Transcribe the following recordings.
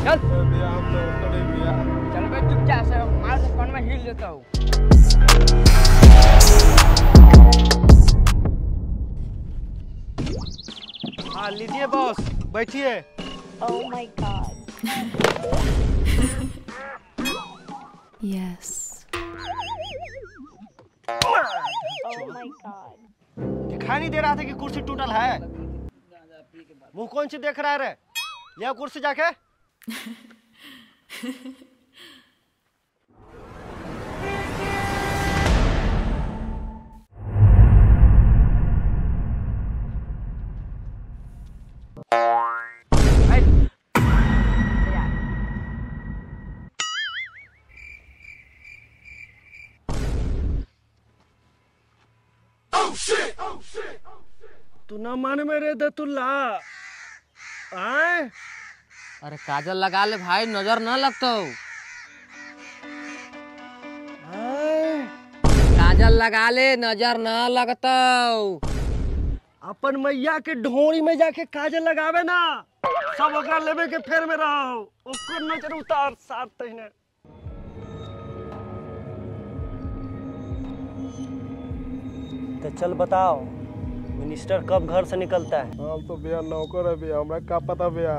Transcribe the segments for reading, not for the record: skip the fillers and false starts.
चल भैया हम तो नहीं भैया। चल बे चुपचाप से मार से कौन में हिल देता हूँ। हाँ लीजिए बॉस बैठिए। Oh my god. Yes. Oh my god. दिखाई नहीं दे रहा था कि कुर्सी टूटल है। मुंह कौन सी देख रहा है रे? ले कुर्सी जाके। तू ना मन में रे दतुल्ला आए। अरे काजल लगा ले भाई, नजर न लगतो। काजल लगा ले, नजर न लगतो। अपन मैया के ढोरी में जाके काजल लगावे ना, सब ओकरा लेवे के फेर में रहो। ओकर नजर उतार साथ तहने। तो चल बताओ मिनिस्टर कब घर से निकलता है? हम तो भैया नौकर है भैया, हमरा का पता भैया।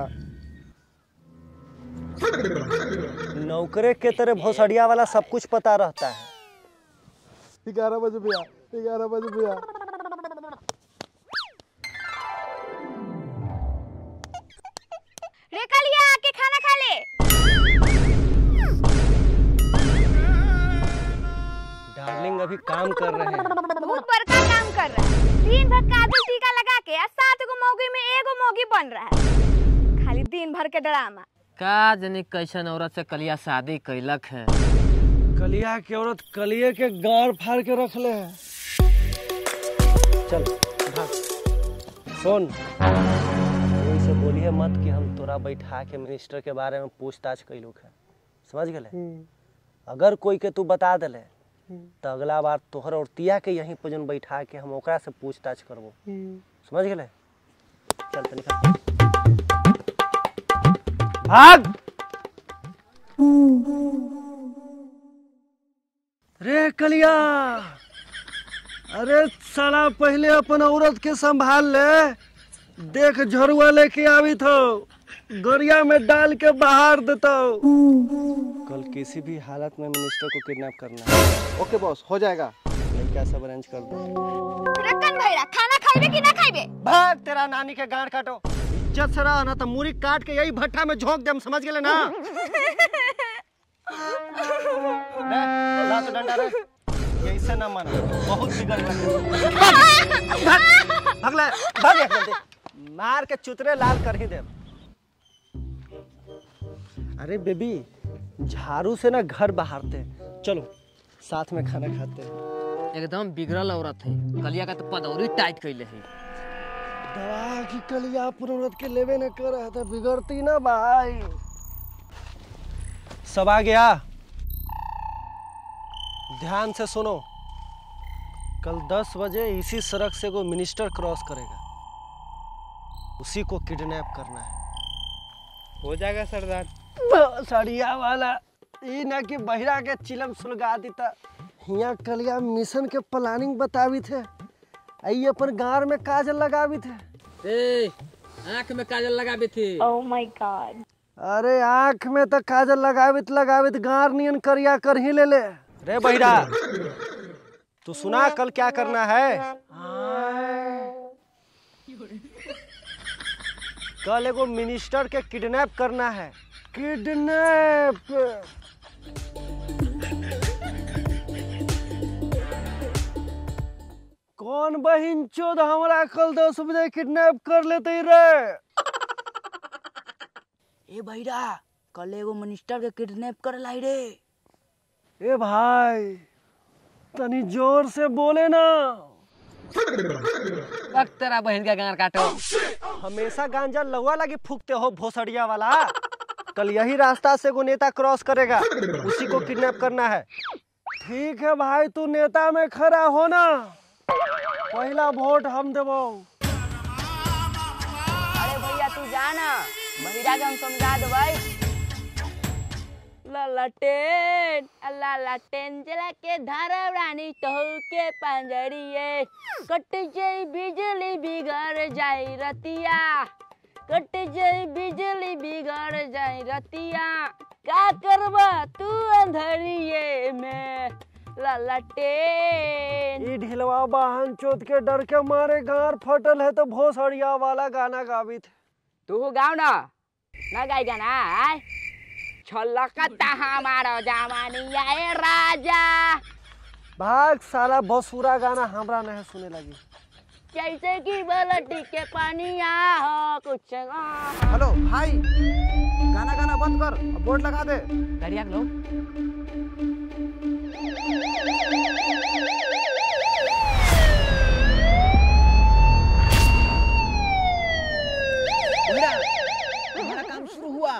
नौकरे के तरह भोसड़िया वाला सब कुछ पता रहता है। 11 बजे भैया, 11 बजे भैया। रे कलिया आके खाना खा ले। डार्लिंग अभी काम कर रहे हैं। बहुत बड़का काम कर रहा है। दिन भर काजल टीका लगा के 7 गो मौगी में एगो मौगी बन रहा है। खाली दिन भर के ड्रामा। का जनी कैसन औरत से कलिया शादी कैलक है। कलिया के औरत कलिए के गाड़ फाड़ के रख ले है। चल भाग। सुन से बोलिए मत कि हम तोरा बैठा के मिनिस्टर के बारे में पूछताछ कैलू है, समझ गए? अगर कोई के तू बता दले तो अगला बार तोहर और तिया के यहीं पर जन बैठा के हम ओकरा से पूछताछ करबो, समझ गए? चल तो निकल भाग। रे कलिया, अरे साला पहले अपन औरत के संभाल ले। देख झरुआ लेके आवी थो, गरिया में डाल के बाहर देता। कल किसी भी हालत में मिनिस्टर को किडनैप करना है। ओके बॉस, हो जाएगा। लड़का सब अरेंज कर दो। रतन भैया खाना खाइबे कि ना खाइबे? भाग, तेरा नानी के गांड काटो। इज्जत से रह ना तो मुरी काट के यही भट्ठा में झोंक दे, समझ गए ना? ला तो डंडा रे, यही से ना माना, बहुत बिगड़ गया। भाग ले, भाग जल्दी, मार के चुतरे लाल कर ही दे। अरे बेबी, झाड़ू से ना घर बहारते, चलो साथ में खाना खाते हैं। एकदम बिगड़ल औरत है। कलिया का तो पदौरी टाइट कैले है। दवा की कलिया अपन औरत के लेवे न कर रहा था, बिगड़ती ना भाई। सब आ गया, ध्यान से सुनो। कल 10 बजे इसी सड़क से वो मिनिस्टर क्रॉस करेगा, उसी को किडनैप करना है। हो जाएगा सरदार। सड़िया वाला ई ना कि बहिरा के चिलम सुलगा देता। हिया कलिया मिशन के प्लानिंग बतावी थे, आई अपन गार में काजल लगावी थे। ए, आँख में काजल लगाबी थी। Oh my god. अरे आँख में तो काजल लगावित गार नियन करिया कर ही ले ले। रे बहिरा, तू सुना कल क्या करना है? कल एगो मिनिस्टर के किडनैप करना है। किडनैप? कौन बहिन चोद हमरा कल 10 बजे किडनैप कर लेते रे? ए भैया, कल एगो मिनिस्टर के किडनैप कर लाई रे। ए भाई, तनी जोर से बोले ना। तेरा बहन का गांड काटो। हमेशा गांजा लहुआ लगी फूकते हो भोसड़िया वाला। कल यही रास्ता से वो नेता क्रॉस करेगा, उसी को किडनैप करना है। ठीक है भाई, तू नेता में खड़ा हो ना, पहला वोट हम देबो। अरे भैया तू जा ना, महिला के हम समझा दो भाई। लालटेन जला के धारा रानी तो के पंजरिए कट जाई बिजली बिगड़ जाई रतिया कट जाई बिजली बिगड़ जाई रतिया का करबा तू अंधरिए में लालटेन। ई ढिलवा वाहन चोद के डर के मारे गार फटल है तो भोसड़िया वाला गाना गावी थे। तू गाओ ना गाई गाना आय छलकता हमारा जवानिया ए राजा। भाग साला बसुरा गाना हमरा नहीं सुने लगी। जैसे कि बलटी के पानिया हो कुछ हेलो भाई, गाना गाना बंद कर, बोर्ड लगा दे। गाड़िया लो। हमारा काम शुरू हुआ।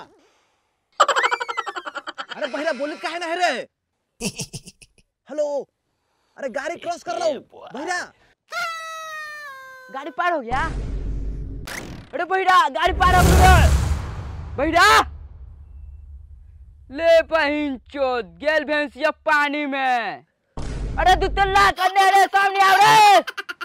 अरे बहिरा बोले काहे ना है रे? हेलो, अरे गाड़ी क्रॉस कर लो बहिरा। गाड़ी पार हो गया। अरे बहिरा गाड़ी पार हो गया। बहिरा ले पहन चोद गेल भैंसिया पानी में। अरे तू तल्ला करने रे सामने आ रे।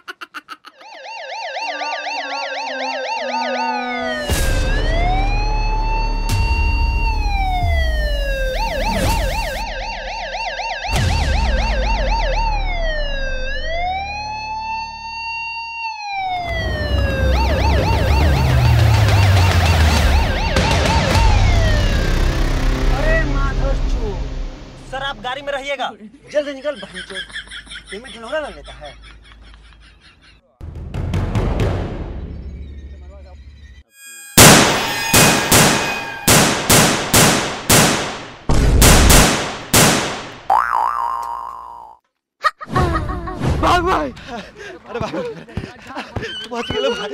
सर आप गाड़ी में रहिएगा, जल्दी निकल। पेमेंट लौड़ा लग लेता है। भाग भाई, अरे भाग बच गेलो भाई।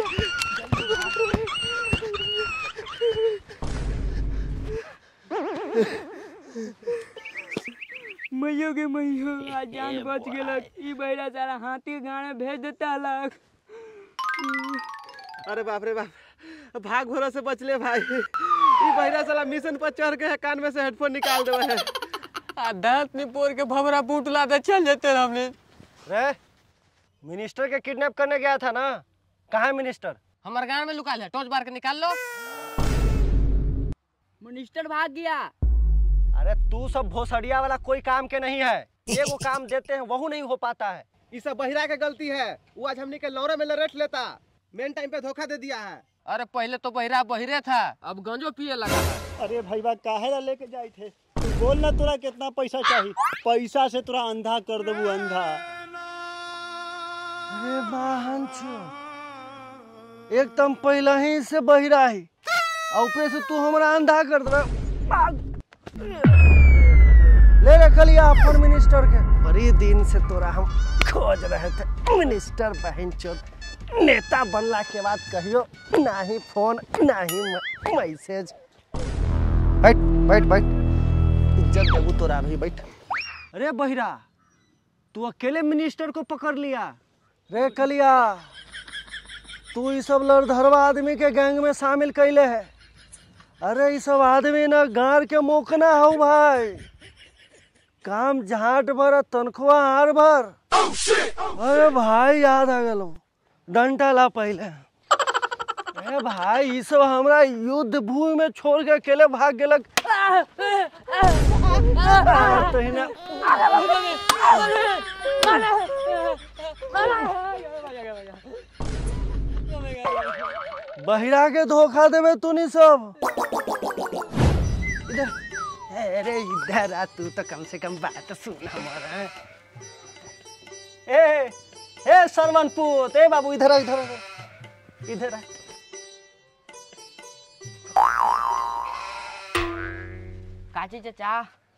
मैयो के मैयो आज जान बच गेलक। ई बहिरा सारा हाथी गाने भेज देता लग। अरे बाप रे बाप, भाग भोरा से बचले भाई। ई बहिरा साला मिशन पर चढ़ के कान में से हेडफोन निकाल देवे है। दांत निपोर के भवरा बूटला दे चल जाते हमने। रे मिनिस्टर के किडनैप करने गया था ना, कहाँ है मिनिस्टर? हमारे गांव में लुका है, टॉर्च बार के निकाल लो। मिनिस्टर भाग गया। अरे तू सब भोसड़िया वाला कोई काम के नहीं है। ये वो काम देते हैं वह नहीं हो पाता है। ई सब बहिरा के गलती है। वो आज हमने के लौरे में लरेट लेता, मेन टाइम पे धोखा दे दिया है। अरे पहले तो बहिरा बहिरे था, अब गंजो पिए लगा है। अरे भैया काहे ला लेके जाए थे? तू बोल ना तोरा कितना पैसा चाहिए, पैसा से तोरा अंधा कर देबू अंधा। अरे वाहन चो, एकदम पहले ही से बहिरा ही और ऊपर से तू हमारा अंधा कर दे। ले रे कलिया अपन मिनिस्टर के। बड़ी दिन से तोरा हम खोज रहे थे। मिनिस्टर बहन चोद नेता बनला के बाद कहियो ना ही फोन ना ही मैसेज। बैठ बैठ बैठ, इज्जत देबू तोरा भी, बैठ। अरे बहिरा तू अकेले मिनिस्टर को पकड़ लिया। रे कलिया तू ये सब लड़धरवा आदमी के गैंग में शामिल कैले है। अरे ये सब आदमी ना गार के मोकना हो भाई, काम झाट भर तनख्वाह हार भर। अरे भाई याद आ गलो, डंटा ला पहले। अरे भाई ये सब हमरा युद्ध भूमि में छोड़ के अकेले भाग गेलक। बहिरा के धोखा देवे तू नहीं सब। इधर, अरे इधर आ, तू तो कम से कम बात सुन हमारा। ए सरवन पूत, ए बाबू इधर आ, इधर आ, इधर आ। काची चाचा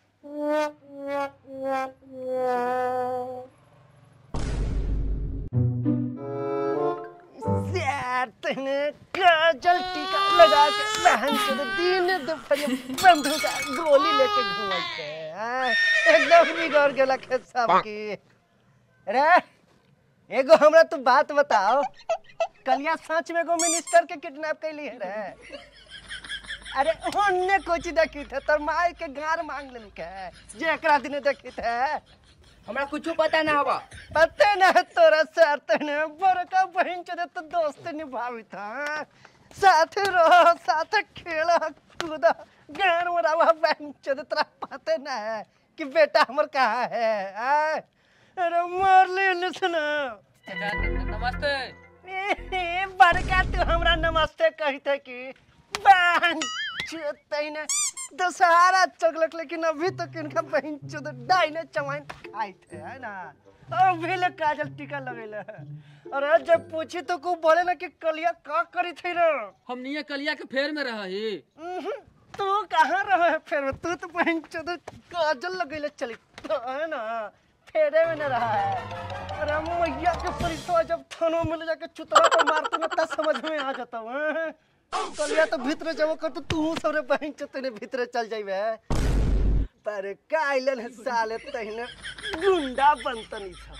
काजल टीका लगा के बहन के दिन दोपहर बंदूक का गोली लेके घूमते हैं। एकदम बिगड़ गेला के सबकी। अरे एगो हमरा तू बात बताओ, कलिया सच में एगो मिनिस्टर के किडनैप कैली है रे? अरे हमने कोची देखी थे तोर माई के गार मांग लेन के जे एकरा दिन देखी थे हमरा कुछ पता ना हवा। पता ना तोरा शर्त ने बड़का बहन चोदे तो दोस्त निभावी था साथ रहो साथ खेला कूदा गार मरावा बहन चोदे तोरा पता ना है कि बेटा हमर कहाँ है अरे मार ले सुना नमस्ते। बड़का तू हमरा नमस्ते कही थे कि बहन चोदे दशहरा चगलक लेकिन अभी तक इनका बहन चोद डाइने चवाइन खाई थे है ना अभी ले काजल टीका लगेले अरे जब पूछी तो को बोले ना कि कलिया का करी थी रे हम निये कलिया के फेर में रहा ही। तू कहाँ रहे है फिर तू तो बहन चोद काजल लगेले चली है ना फेरे में न रहा है अरे मैया के परिचय जब थानों में जाके चुतरा पर मारते ना तब समझ में आ जाता हूँ कलिया तो भीतर जब कर तो तू सबरे बहन चोतने भीतर चल जाइबे पर काइलन साले तहिने गुंडा बनतनी था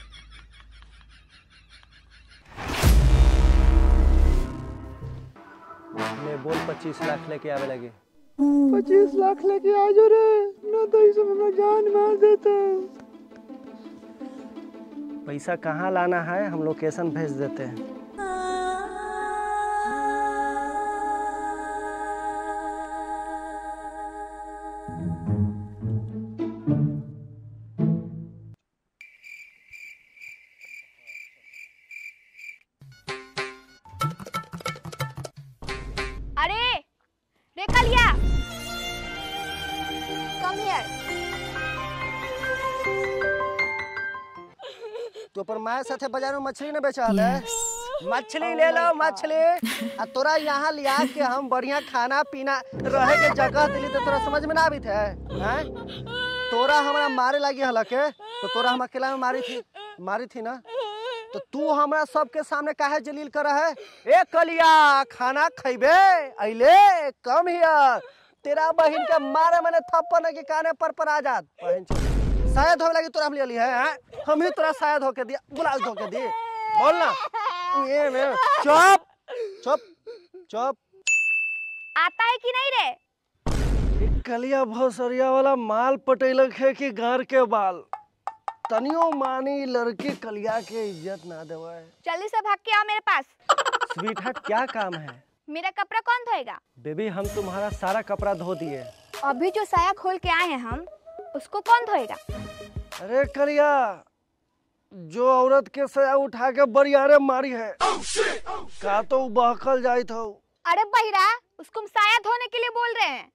मैं बोल 25 लाख लेके आवे लगे 25 लाख लेके आ जो रे ना तो इसे हमरा जान मार देता। पैसा कहाँ लाना है हम लोकेशन भेज देते हैं। अरे रे कलिया कम हियर तू अपन माय साथे बाजार में मछली न बेचल है मछली ले लो मछली आ तोरा यहाँ लिया के हम बढ़िया खाना पीना रहे के जगह दिली तो तोरा समझ में ना आवी थे हैं तोरा हमरा मारे लगी हलके तो तोरा हम अकेला में मारी थी ना तो तू हमरा सबके सामने काहे जलील कर है ए कलिया खाना खइबे अइले कम हियर तेरा बहन के मारे मैंने थप्पड़ के काने पर आ जात बहन शायद हो लगी तोरा हम ले ली है हम ही तोरा शायद होके दिया बुला धोके दी बोल ना ये मैं चुप चुप चुप आता है कि नहीं रे कलिया भौसरिया वाला माल पटेलक है कि घर के बाल तनियो मानी लड़की कलिया के इज्जत ना देवा है जल्दी से भाग के आओ मेरे पास। स्वीट हार्ट क्या काम है मेरा कपड़ा कौन धोएगा? बेबी हम तुम्हारा सारा कपड़ा धो दिए। अभी जो साया खोल के आए हैं हम उसको कौन धोएगा? अरे कलिया जो औरत के साया उठा के बरियारे मारी है का तो बहकल जाई था। अरे बहिरा उसको हम साया धोने के लिए बोल रहे हैं।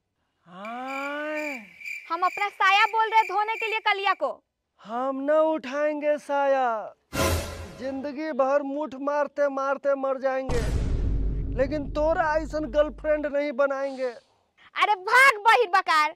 हम अपना साया बोल रहे हैं धोने के लिए कलिया को। हम न उठाएंगे साया जिंदगी भर मुठ मारते मारते मर जाएंगे लेकिन तोरा ऐसा गर्लफ्रेंड नहीं बनाएंगे। अरे भाग बहिर बकार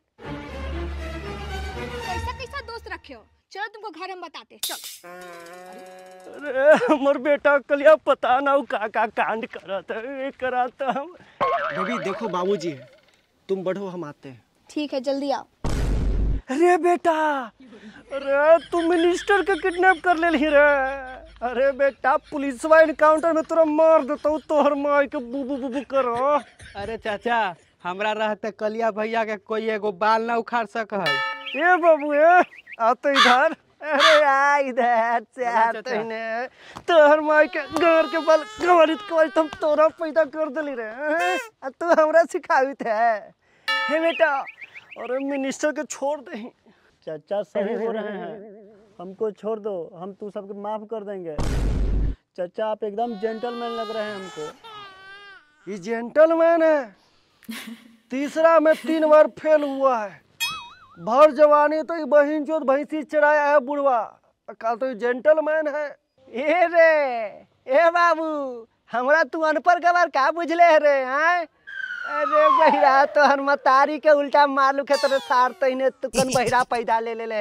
कैसा कैसा दोस्त रखे हो चलो तुमको घर हम बताते चल। अरे हमर बेटा कलिया पता ना का कांड कराता हम बेबी देखो बाबूजी है तुम बढ़ो हम आते हैं। ठीक है जल्दी आओ। अरे बेटा अरे तू मिनिस्टर के किडनैप कर ले ली रे। अरे बेटा पुलिसवा एनकाउंटर में तोरा मार देता हूँ तोहर माई के बुबू बुबू करो। अरे चाचा हमरा रहते कलिया भैया के कोई एगो बाल ना उखाड़ सक है। ये बाबू ये आ तो इधर अरे आ इधर से आते ने तोहर माई के घर के बाल कवरित तुम तोरा पैदा कर देली रे आ तू हमरा सिखावी थे। हे बेटा अरे मिनिस्टर के छोड़ दे। चाचा सही हो रहे हैं हमको छोड़ दो हम तू सबको माफ कर देंगे। चाचा आप एकदम जेंटलमैन लग रहे हैं हमको। ये जेंटलमैन है तीसरा में 3 बार फेल हुआ है भर जवानी तो ये बहिन चोद भैंसी चढ़ाया है बुढ़वा कल तो ये जेंटलमैन है। ए रे ए बाबू हमरा तू अनपढ़ गवार का बुझले है रे हैं। अरे बहिरा तो हर मतारी के उल्टा मालू के तेरे सार तइने तू कन बहिरा पैदा ले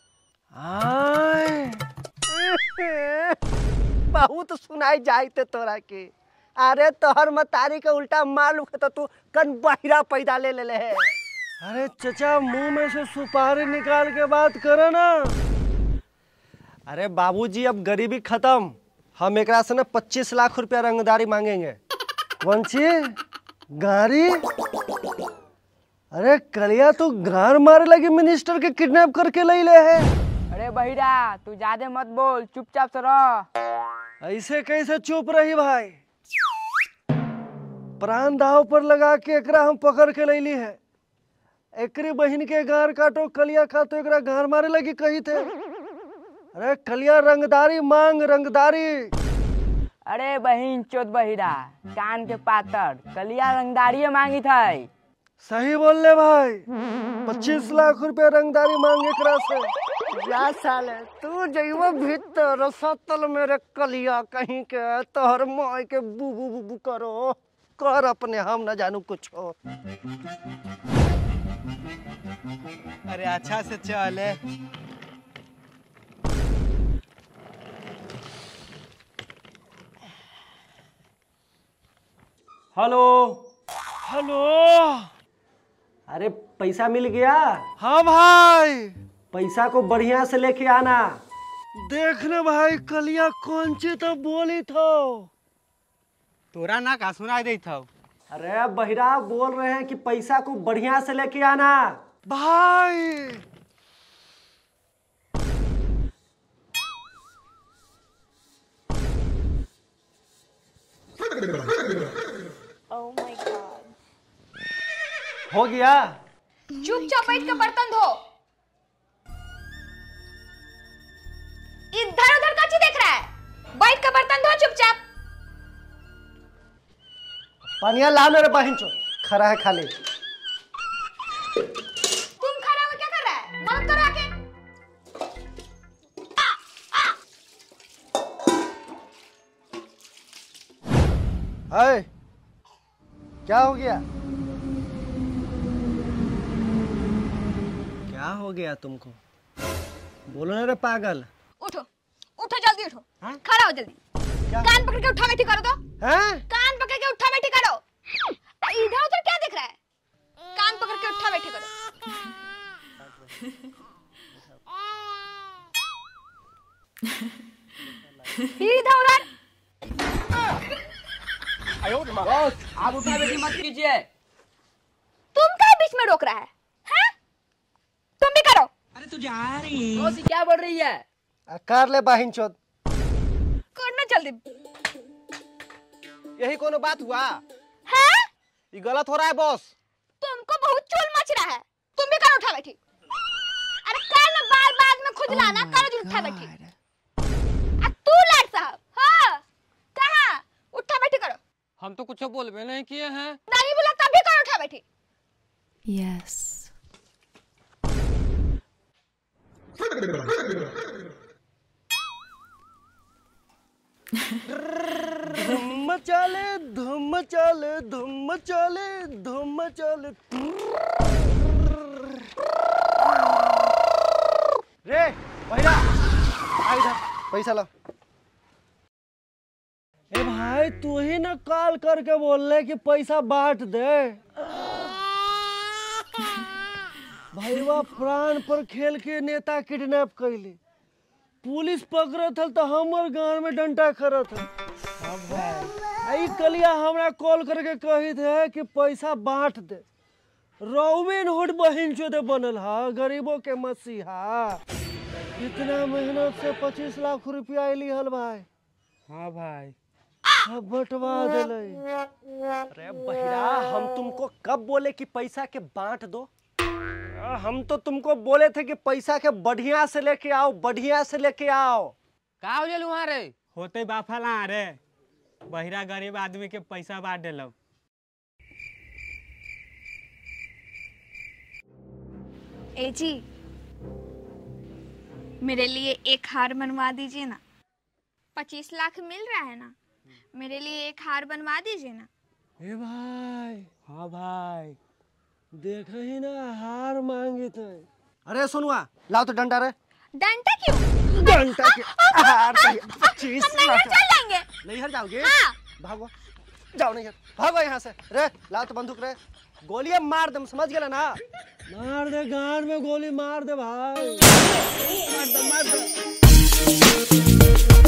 बहुत सुनाई जाते तोरा के। अरे तोहर मतारी के उल्टा मालू के तो तू कन बहिरा पैदा ले है। अरे चचा मुंह में से सुपारी निकाल के बात करे ना। अरे बाबूजी अब गरीबी खत्म हम एकरा से ना 25 लाख रुपया रंगदारी मांगेंगे। वंशी गाड़ी अरे कलिया तू गार मारे लगी मिनिस्टर के किडनैप करके ले ले है। अरे बहिरा तू ज्यादा मत बोल, चुपचाप से रह। ऐसे कैसे चुप रही भाई? प्राण दाव पर लगा के एकरा हम पकड़ के ले ली है। एकरी बहन के गार काटो कलिया का तो एकरा गार मारे लगी कही थे। अरे कलिया रंगदारी मांग रंगदारी। अरे बहिन चोद बहिरा कान के पातर, कलिया रंगदारी मांगी थी। सही बोल ले भाई, 25 लाख रुपए रंगदारी मांग एकरा से। जा साले तू जइबो भीतर सतल मेरे कलिया कहीं के तोहर माय के बू बू बू करो कर अपने, हम न जानू कुछ हो। अरे अच्छा से चले। Hello hello. अरे पैसा मिल गया? हाँ भाई। पैसा को बढ़िया से लेके आना। देखना भाई कलिया कौन सी तो बोली थो। तोरा ना का सुनाई दे था। अरे बहिरा बोल रहे हैं कि पैसा को बढ़िया से लेके आना भाई। Oh my god. हो गया? चुपचाप बैठ के बर्तन धो। इधर उधर का चीज देख रहा है? बैठ के बर्तन धो चुपचाप। पानिया ला मेरे बहन चो, खड़ा है खाली। तुम खड़ा हो क्या कर रहा है? मदद करो आके। हाय क्या हो गया? क्या हो गया तुमको? बोलो ना रे पागल। उठो उठो जल्दी उठो। खड़ा हो जल्दी। कान पकड़ के उठा बैठी करो तो। हैं? कान पकड़ के उठा बैठी करो। इधर उधर क्या देख रहा है? कान पकड़ के उठा बैठी करो। इधर उधर। बॉस आप उठा बैठी मत कीजिए। तुम क्या बीच में रोक रहा है? हैं? तुम भी करो। बॉस ये क्या बोल रही है? कर ले बहन चोद। करना जल्दी। यही कोनो बात हुआ? हैं? ये गलत हो रहा है बॉस। तुमको बहुत चूल मच रहा है। तुम भी करो उठा बैठी। अरे कर ना बार बाद में खुजलाना। करो जो उठा बैठी। तू लाट साहब। हाँ कहाँ? उठा बैठी करो। हम तो कुछ बोलबे नहीं किए हैं। नहीं बोला तब भी करो उठा बैठी। Yes. धुम चले धुम चले धुम चले धुम चले। रे भैया आ इधर पैसा ला। ए भाई तू ही ना कॉल करके बोल रहे कि पैसा बांट दे। भैया प्राण पर खेल के नेता किडनैप कैली। पुलिस पकड़त हल तो हमर गांव में डंडा करत हल। आई कलिया हमरा कॉल करके कही थे कि पैसा बांट दे। रॉबिन हुड बहन चोदे बनल हा, गरीबों के मसीहा। इतना मेहनत से 25 लाख रुपया अली हल भाई। हाँ भाई सब बंटवा दिले। अरे बहिरा हम तुमको कब बोले कि पैसा के बांट दो? हम तो तुमको बोले थे कि पैसा के बढ़िया से लेके आओ, बढ़िया से लेके आओ। का हो जल वहाँ रे? होते बाफला रे बहिरा गरीब आदमी के पैसा बांट देलो। ए जी मेरे लिए एक हार बनवा दीजिए ना। 25 लाख मिल रहा है ना, मेरे लिए एक हार बनवा दीजिए ना। ए भाई हाँ भाई देख ही ना हार मांगे थे। अरे सुनुआ लाओ तो डंडा रे। डंडा क्यों? डंडा के हार चाहिए। 25 हम लाख चल जाएंगे। नहीं हर जाओगे? हाँ। भागो जाओ नहीं भागो यहाँ से। रे लाओ तो बंदूक रे। गोलियां मार दे, समझ गए ना? मार दे गांड में गोली मार दे भाई। मार दे मार दे।